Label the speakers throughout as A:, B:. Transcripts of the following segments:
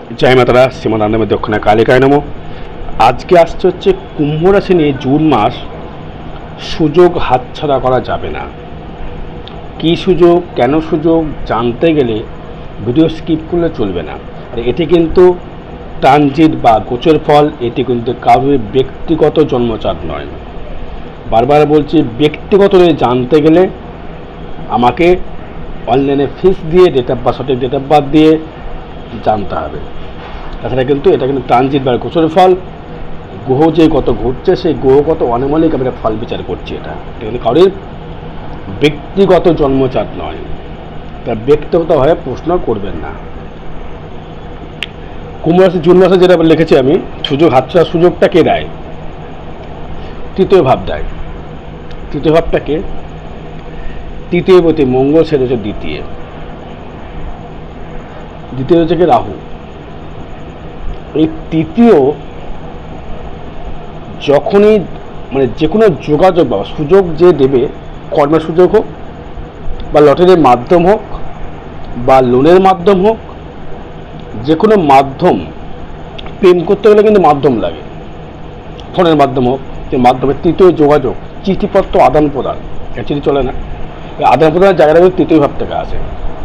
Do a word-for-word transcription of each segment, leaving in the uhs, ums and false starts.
A: জয় মাতারা, শ্রীমদ আনন্দময়ী দক্ষিণা কালিকায় নমঃ। আজকে আসছে হচ্ছে কুম্ভ রাশি নিয়ে জুন মাস। সুযোগ হাতছাড়া করা যাবে না। কী সুযোগ, কেন সুযোগ জানতে গেলে ভিডিও স্কিপ করলে চলবে না। আর এটি কিন্তু ট্রানজিট বা গোচর ফল, এটি কিন্তু কারোর ব্যক্তিগত জন্মচাঁদ নয়। বারবার বলছি, ব্যক্তিগত জানতে গেলে আমাকে অনলাইনে ফিস দিয়ে ডেট অফ বার্থ সঠিক ডেট অফ বার্থ দিয়ে জানতে হবে। তাছাড়া কিন্তু এটা কিন্তু ট্রানজিট বা গোচর ফল, গ্রহ যে কত ঘুরছে সেই গ্রহ কত অনমলিক আমরা ফল বিচার করছি। এটা এটা কিন্তু কারোর ব্যক্তিগত জন্মচাঁদ নয়, তা ব্যক্তিগতভাবে প্রশ্ন করবেন না। কুম্ভ রাশি জুন মাসে যেটা লিখেছি আমি, সুযোগ হাতছাড়া সুযোগটা কে দেয়? তৃতীয় ভাব দেয়। তৃতীয় ভাবটাকে তৃতীয় প্রতি মঙ্গল, সেটা হচ্ছে দ্বিতীয় দ্বিতীয় হচ্ছে রাহু। এই তৃতীয় যখনই মানে যে কোনো যোগাযোগ বা সুযোগ যে দেবে, কর্মের সুযোগ হোক বা লটারির মাধ্যম হোক বা লোনের মাধ্যম হোক, যে কোনো মাধ্যম, প্রেম করতে গেলে কিন্তু মাধ্যম লাগে, ফোনের মাধ্যম হোক, যে মাধ্যমে তৃতীয় যোগাযোগ, চিঠিপত্র আদান প্রদান, চিঠি চলে না, এই আদান প্রদানের জায়গাটা কিন্তু তৃতীয় ভাব থেকে আসে।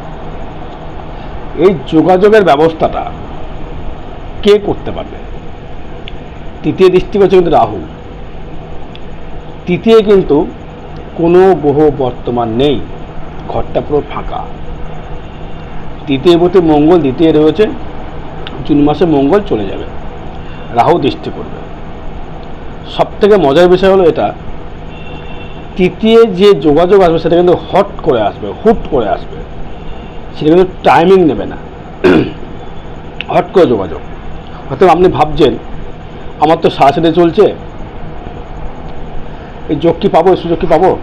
A: এই যোগাযোগের ব্যবস্থাটা কে করতে পারবে? তৃতীয় দৃষ্টি হচ্ছে কিন্তু রাহু। তৃতীয় কিন্তু কোনো গ্রহ বর্তমান নেই, ঘরটা পুরো ফাঁকা। তৃতীয় প্রতি মঙ্গল দ্বিতীয় রয়েছে, জুন মাসে মঙ্গল চলে যাবে, রাহু দৃষ্টি করবে। সব থেকে মজার বিষয় হলো এটা, তৃতীয় যে যোগাযোগ আসবে সেটা কিন্তু হট করে আসবে, হুট করে আসবে, সেটা কিন্তু টাইমিং নেবে না, হট করে যোগাযোগ। হয়তো আপনি ভাবছেন আমার তো সাড়ে চলছে, এই যোগ কি পাবো, সুযোগ কি পাবো?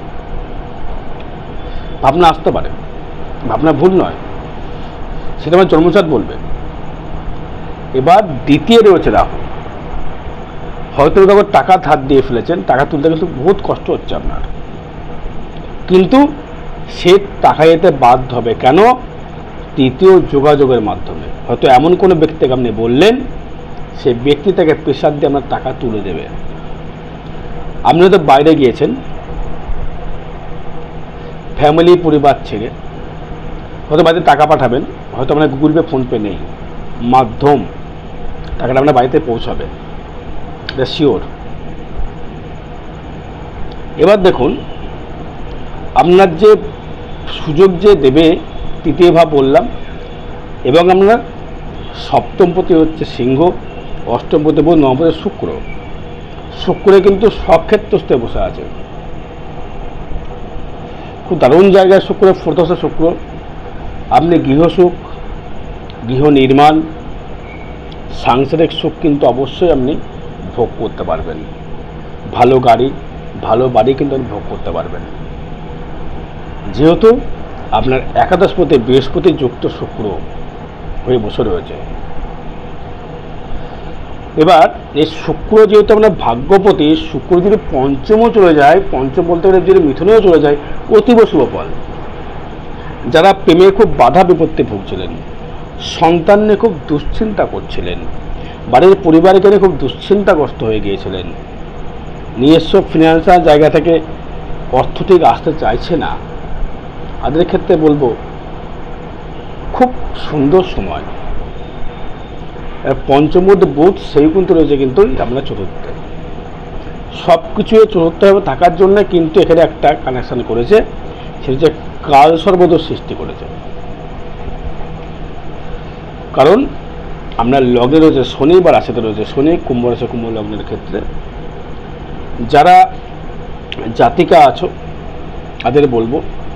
A: ভাবনা আসতে পারে, ভাবনা ভুল নয়, সেটা আমার জন্মচাঁদ বলবে। এবার দ্বিতীয় রয়েছে রাহু। হয়তো তখন টাকা ধার দিয়ে ফেলেছেন, টাকা তুলতে কিন্তু বহুত কষ্ট হচ্ছে আপনার, কিন্তু সে টাকা যেতে বাধ্য হবে। কেন? তৃতীয় যোগাযোগের মাধ্যমে হয়তো এমন কোনো ব্যক্তিকে আপনি বললেন, সে ব্যক্তি তাকে প্রেশার দিয়ে আপনার টাকা তুলে দেবে। আপনি হয়তো বাইরে গিয়েছেন, ফ্যামিলি পরিবার ছেড়ে হয়তো বাড়িতে টাকা পাঠাবেন, হয়তো আপনার গুগল পে ফোনপে নেই, মাধ্যম টাকাটা আপনার বাড়িতে পৌঁছাবে, এটা শিওর। এবার দেখুন, আপনার যে সুযোগ যে দেবে তৃতীয় ভাব বললাম, এবং আপনার সপ্তমপতি হচ্ছে সিংহ, অষ্টমপতি বল, নবমপতি শুক্র। শুক্রে কিন্তু সক্ষেত্রস্থে বসে আছে, খুব দারুণ জায়গায় শুক্র, ফোর্থ শুক্র। আপনি গৃহসুখ, গৃহ নির্মাণ, সাংসারিক সুখ কিন্তু অবশ্যই আপনি ভোগ করতে পারবেন। ভালো গাড়ি, ভালো বাড়ি কিন্তু আপনি ভোগ করতে পারবেন, যেহেতু আপনার একাদশপতি বৃহস্পতি যুক্ত শুক্র হয়ে বসে রয়েছে। এবার এই শুক্র যেহেতু আপনার ভাগ্যপতি, শুক্র যদি পঞ্চমও চলে যায়, পঞ্চম বলতে গেলে যদি মিথুনেও চলে যায়, অতীব শুভ ফল। যারা প্রেমে খুব বাধা বিপত্তি ভুগছিলেন, সন্তান নিয়ে খুব দুশ্চিন্তা করছিলেন, বাড়ির পরিবারকে নিয়ে খুব দুশ্চিন্তাগ্রস্ত হয়ে গিয়েছিলেন, নিজস্ব ফিনান্সিয়াল জায়গা থেকে অর্থ ঠিক আসতে চাইছে না, তাদের ক্ষেত্রে বলবো খুব সুন্দর সময়। পঞ্চমুদ বুধ সেই কিন্তু রয়েছে কিন্তু আপনার চতুর্থে। সব কিছু চতুর্থভাবে থাকার জন্য কিন্তু এখানে একটা কানেকশন করেছে, সেটা হচ্ছে কাল সর্বদোষ সৃষ্টি করেছে। কারণ আপনার লগ্নে রয়েছে শনি বা রাশিতে রয়েছে শনি, কুম্ভ রাশি কুম্ভ লগ্নের ক্ষেত্রে যারা জাতিকা আছো তাদের বলবো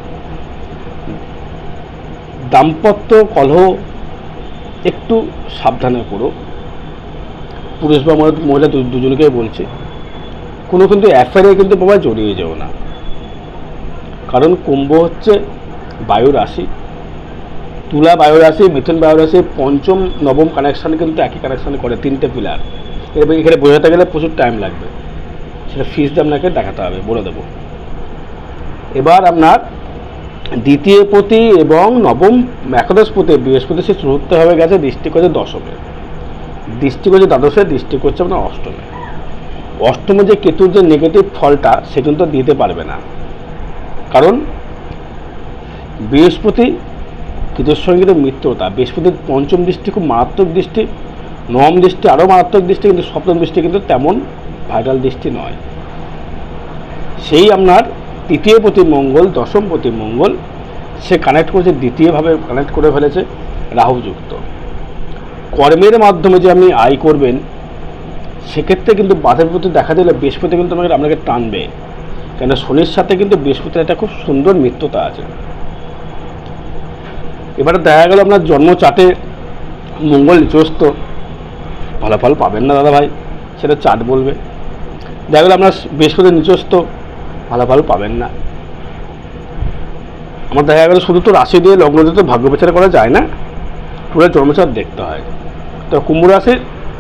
A: দাম্পত্য কলহ একটু সাবধানে করো। পুরুষ বা মহিলা দুজনকেই বলছে, কোনো কিন্তু অ্যাফেয়ারে কিন্তু বাবা জড়িয়ে যাও না। কারণ কুম্ভ হচ্ছে বায়ু রাশি, তুলা বায়ু রাশি, মিথুন বায়ু রাশি, পঞ্চম নবম কানেকশান কিন্তু একই কানেকশান করে, তিনটে পিলার। এবার এখানে বোঝাতে গেলে প্রচুর টাইম লাগবে, সেটা ফিস দিয়ে আপনাকে দেখাতে হবে, বলে দেবো। এবার আপনার দ্বিতীয়পতি এবং নবম একাদশপতি বৃহস্পতি সে চতুর্থভাবে গেছে, দৃষ্টি করছে দশমে, দৃষ্টি করছে দ্বাদশে, দৃষ্টি করছে আপনার অষ্টমে। অষ্টমে যে কেতুর যে নেগেটিভ ফলটা সে কিন্তু দিতে পারবে না, কারণ বৃহস্পতি কেতুর সঙ্গে কিন্তু মিত্রতা। বৃহস্পতির পঞ্চম দৃষ্টি খুব মারাত্মক দৃষ্টি, নবম দৃষ্টি আরও মারাত্মক দৃষ্টি, কিন্তু সপ্তম দৃষ্টি কিন্তু তেমন ভাইটাল দৃষ্টি নয়। সেই আপনার তৃতীয় প্রতি মঙ্গল, দশম প্রতি মঙ্গল সে কানেক্ট করেছে, দ্বিতীয়ভাবে কানেক্ট করে ফেলেছে রাহুযুক্ত। কর্মের মাধ্যমে যে আপনি আয় করবেন সেক্ষেত্রে কিন্তু বাধা বিপত্তি দেখা দিলে বৃহস্পতি কিন্তু আমাকে আপনাকে টানবে, কেন শনির সাথে কিন্তু বৃহস্পতির একটা খুব সুন্দর মিত্রতা আছে। এবারে দেখা গেল আপনার জন্ম চাটে মঙ্গল নিচস্ত, ফলাফল পাবেন না দাদা ভাই, সেটা চাট বলবে। দেখা গেল আপনার বৃহস্পতি নিচস্ত, ফলাফল পাবেন না। আমার দেখা গেল শুধু তো রাশি দিয়ে লগ্ন দিয়ে তো ভাগ্য বিচার করা যায় না, পুরো জন্মচাট দেখতে হয়। তো কুম্ভ রাশির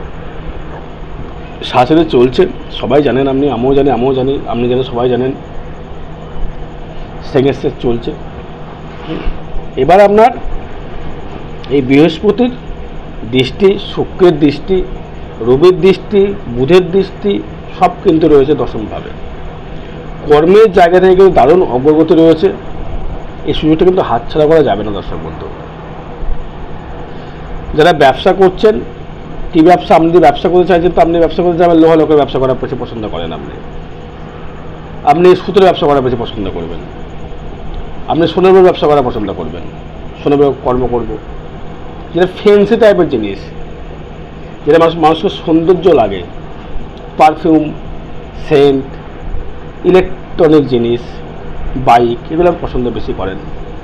A: সাথে চলছে, সবাই জানেন, আপনি আমিও জানি, আমিও জানি, আপনি জানেন, সবাই জানেন, সেকেন্ড স্টেজ চলছে। এবার আপনার এই বৃহস্পতির দৃষ্টি, শুক্রের দৃষ্টি, রবির দৃষ্টি, বুধের দৃষ্টি সব কিন্তু রয়েছে দশমভাবে। কর্মের জায়গা থেকে কিন্তু দারুণ অগ্রগতি রয়েছে, এই সুযোগটা কিন্তু হাতছাড়া করা যাবে না দর্শক বন্ধু। যারা ব্যবসা করছেন, কি ব্যবসা, আপনি যদি ব্যবসা করতে চাইছেন তো আপনি ব্যবসা করতে যাবেন, লোহা লোকের ব্যবসা করা বেশি পছন্দ করেন, আপনি আপনি সুতোর ব্যবসা করা বেশি পছন্দ করবেন, আপনি সোনার ব্যবসা করা পছন্দ করবেন, সোনার কর্ম করব, যেটা ফ্যান্সি টাইপের জিনিস, যেটা মানুষ মানুষকে সৌন্দর্য লাগে, পারফিউম, সেন্ট, ইলেকট্রনিক জিনিস, বাইক, এগুলো পছন্দ বেশি করেন।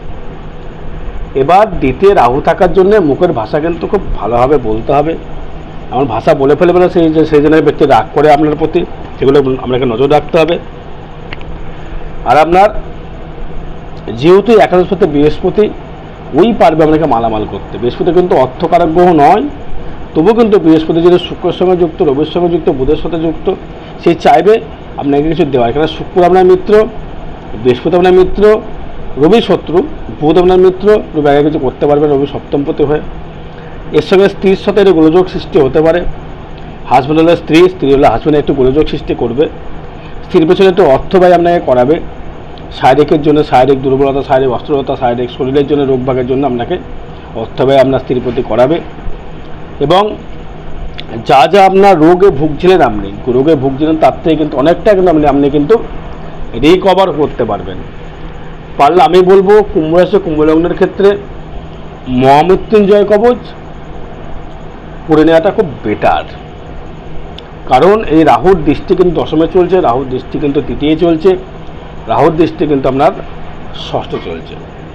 A: এবার দ্বিতীয় রাহু থাকার জন্য মুখের ভাষা কিন্তু খুব ভালোভাবে বলতে হবে। এমন ভাষা বলে ফেলবে না সেই যে সেই জন্য ব্যক্তি রাগ করে আপনার প্রতি, সেগুলো আপনাকে নজর রাখতে হবে। আর আপনার যেহেতু একাদশপতি বৃহস্পতি, ওই পারবে আপনাকে মালামাল করতে। বৃহস্পতি কিন্তু অর্থকারক গ্রহ নয়, তবু কিন্তু বৃহস্পতি যদি শুক্রের সঙ্গে যুক্ত, রবির সঙ্গে যুক্ত, বুধের সাথে যুক্ত, সে চাইবে আপনাকে কিছু দেওয়ার। কারণ শুক্র আপনার মিত্র, বৃহস্পতি আপনার মিত্র, রবি শত্রু, বুধ আপনার মিত্র, রবি আগে কিছু করতে পারবে, রবি সপ্তমপতি হয়ে। এর সঙ্গে স্ত্রীর সাথে একটু গোলযোগ সৃষ্টি হতে পারে, হাজব্যান্ড হলে স্ত্রী, স্ত্রী হলে হাজব্যান্ডে একটু গোলযোগ সৃষ্টি করবে, স্ত্রীর পেছনে একটু অর্থ ব্যয় আপনাকে করাবে, শারীরিকের জন্য, শারীরিক দুর্বলতা, শারীরিক অস্থিরতা, শারীরিক শরীরের জন্য, রোগভাগের জন্য আপনাকে অর্থ ব্যয় আপনার স্ত্রীর প্রতি করাবে। এবং যা যা আপনার রোগে ভুগছিলেন, আপনি রোগে ভুগছিলেন তার থেকে কিন্তু অনেকটা কিন্তু আপনি আপনি কিন্তু রিকভার করতে পারবেন। পারলে আমি বলবো কুম্ভ রাশি, কুম্ভ লগ্নের ক্ষেত্রে মহামৃত্যুঞ্জয় কবচ করে নেওয়াটা খুব বেটার। কারণ এই রাহুর দৃষ্টি কিন্তু দশমে চলছে, রাহুর দৃষ্টি কিন্তু তৃতীয় চলছে, রাহুর দৃষ্টি কিন্তু আপনার ষষ্ঠ চলছে,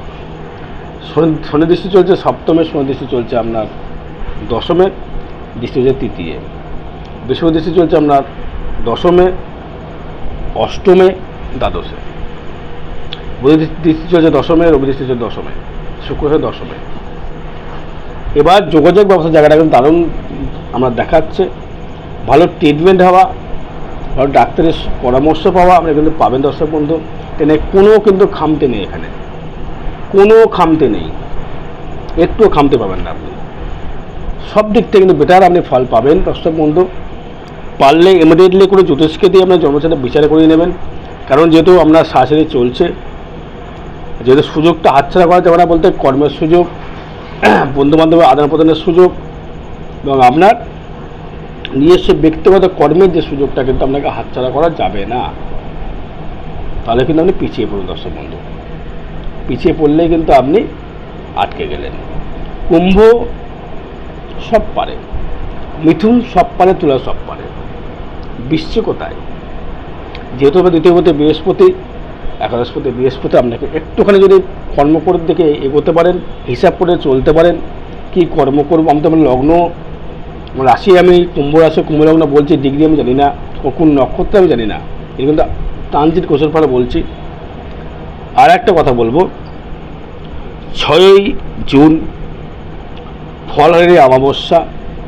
A: শনি দৃষ্টি চলছে সপ্তমে, শনি দৃষ্টি চলছে আপনার দশমে, দৃষ্টি হচ্ছে তৃতীয়, বৃহস্পতি দৃষ্টি চলছে আপনার দশমে, অষ্টমে, দ্বাদশে, বুধ দৃষ্টি চলছে দশমে, রবি দৃষ্টি চলছে দশমে, শুক্র হচ্ছে দশমে। এবার যোগাযোগ ব্যবস্থা জায়গাটা কিন্তু দারুণ আমরা দেখাচ্ছে, ভালো ট্রিটমেন্ট হওয়া, ভালো ডাক্তারের পরামর্শ পাওয়া আপনি কিন্তু পাবেন দর্শক বন্ধু। এখানে কোনো কিন্তু খামতে নেই, এখানে কোনো খামতে নেই, একটুও খামতে পাবেন না আপনি, সব দিক থেকে কিন্তু বেটার আপনি ফল পাবেন দর্শক বন্ধু। পারলে ইমিডিয়েটলি করে জ্যোতিষকে দিয়ে আপনার জন্মসাথে বিচার করিয়ে নেবেন, কারণ যেহেতু আপনার শাশুড়ি চলছে, যেহেতু সুযোগটা হাতছাড়া করা যাবে না, বলতে কর্মের সুযোগ, বন্ধুবান্ধবের আদান প্রদানের সুযোগ এবং আপনার নিজস্ব ব্যক্তিগত কর্মের যে সুযোগটা কিন্তু আপনাকে হাতছাড়া করা যাবে না, তাহলে কিন্তু আপনি পিছিয়ে পড়ুন দর্শক বন্ধু। পিছিয়ে পড়লেই কিন্তু আপনি আটকে গেলেন। কুম্ভ সব পারে, মিথুন সব পারে, তুলা সব পারে, বৃশ্চিক কোথায়? যেহেতু দ্বিতীয়পতি বৃহস্পতি, একাদশপতি বৃহস্পতি, আপনাকে একটুখানি যদি কর্মকর দিকে এগোতে পারেন, হিসাব করে চলতে পারেন, কি কর্ম করবো। আমি তো আমার লগ্ন রাশি, আমি কুম্ভ রাশি কুম্ভ লগ্ন বলছি, ডিগ্রি আমি জানি না, কোন নক্ষত্র আমি জানি না, এই কিন্তু ট্রানজিট কোষের ফলে বলছি। আর একটা কথা বলবো, ছয়ই জুন ফলহারি অমাবস্যা,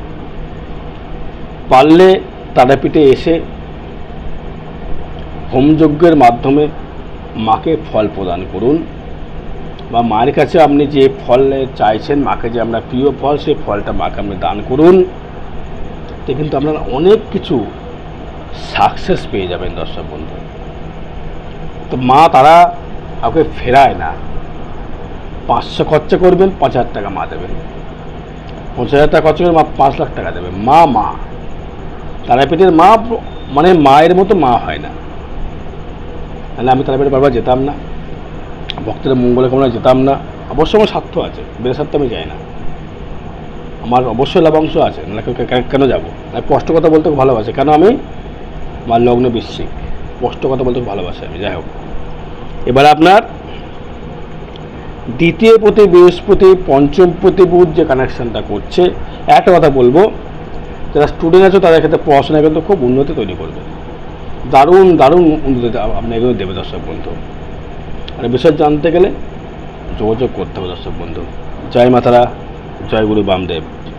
A: পারলে তারাপীঠে এসে হোমযজ্ঞের মাধ্যমে মাকে ফল প্রদান করুন, বা মায়ের কাছে আপনি যে ফল চাইছেন, মাকে যে আমরা প্রিয় ফল, সেই ফলটা মাকে আপনি দান করুন, তো কিন্তু আপনারা অনেক কিছু সাকসেস পেয়ে যাবেন দর্শক বন্ধু। তো মা তারা আপনাকে ফেরায় না। পাঁচশো খরচা করবেন, পাঁচ হাজার টাকা মা দেবেন। পঞ্চাশ হাজার টাকা খরচা করবেন, মা পাঁচ লাখ টাকা দেবে। মা মা তারাপীঠের মা মানে মায়ের মতো মা হয় না। তাহলে আমি তারাপীঠে বারবার যেতাম না, ভক্তের মঙ্গলের কামনায় যেতাম না। অবশ্য আমার স্বার্থ আছে, বেড়ে স্বার্থ আমি যাই না, আমার অবশ্যই লাভাংশ আছে, না কেন যাবো? আমি স্পষ্ট কথা বলতে খুব ভালোবাসি, কেন আমি আমার লগ্ন বৃশ্চিক, স্পষ্ট কথা বলতে খুব ভালোবাসি আমি। যাই হোক, এবার আপনার দ্বিতীয় প্রতি বৃহস্পতি, পঞ্চম প্রতি বুধ যে কানেকশানটা করছে, একটা কথা বলবো, যারা স্টুডেন্ট আছে তাদের ক্ষেত্রে পড়াশোনা কিন্তু খুব উন্নতি তৈরি করবে, দারুণ দারুণ উন্নতি আপনি এগুলো দেবে দর্শক বন্ধু। আর বিষয় জানতে গেলে যোগাযোগ করতে হবে দর্শক বন্ধু। জয় মাতারা, জয় গুরু বামদেব।